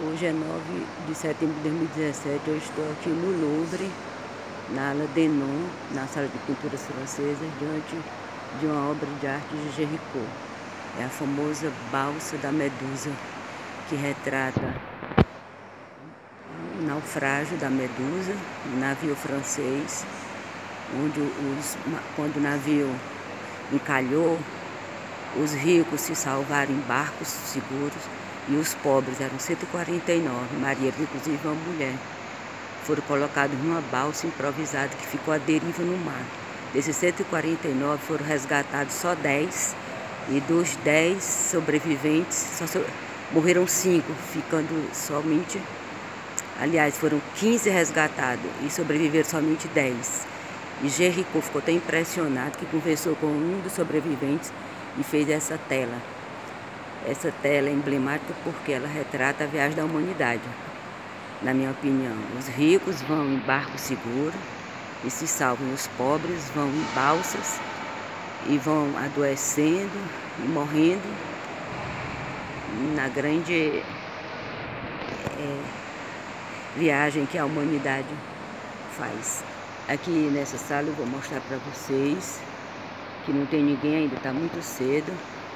Hoje é 9 de setembro de 2017, eu estou aqui no Louvre, na ala Denon, na sala de pinturas francesas, diante de uma obra de arte de Géricault. É a famosa Balsa da Medusa, que retrata o naufrágio da Medusa, um navio francês, onde quando o navio encalhou, os ricos se salvaram em barcos seguros e os pobres, eram 149 marinheiros, inclusive uma mulher, foram colocados numa balsa improvisada que ficou à deriva no mar. Desses 149 foram resgatados só 10, e dos 10 sobreviventes morreram 5, ficando somente, aliás, foram 15 resgatados e sobreviveram somente 10. E Géricault ficou tão impressionado que conversou com um dos sobreviventes e fez essa tela. Essa tela é emblemática porque ela retrata a viagem da humanidade. Na minha opinião, os ricos vão em barco seguro e se salvam. Os pobres vão em balsas e vão adoecendo e morrendo na grande viagem que a humanidade faz. Aqui nessa sala eu vou mostrar para vocês que não tem ninguém ainda, está muito cedo.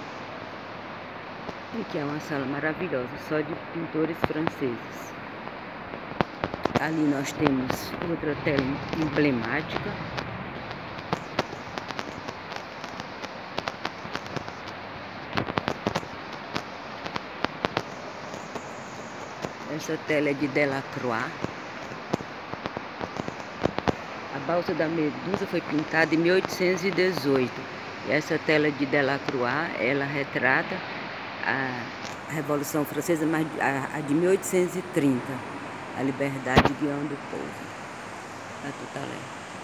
E que é uma sala maravilhosa, só de pintores franceses. Ali nós temos outra tela emblemática. Essa tela é de Delacroix. A Balsa da Medusa foi pintada em 1818. E essa tela de Delacroix, ela retrata a Revolução Francesa, mas a de 1830, a liberdade guiando o povo. A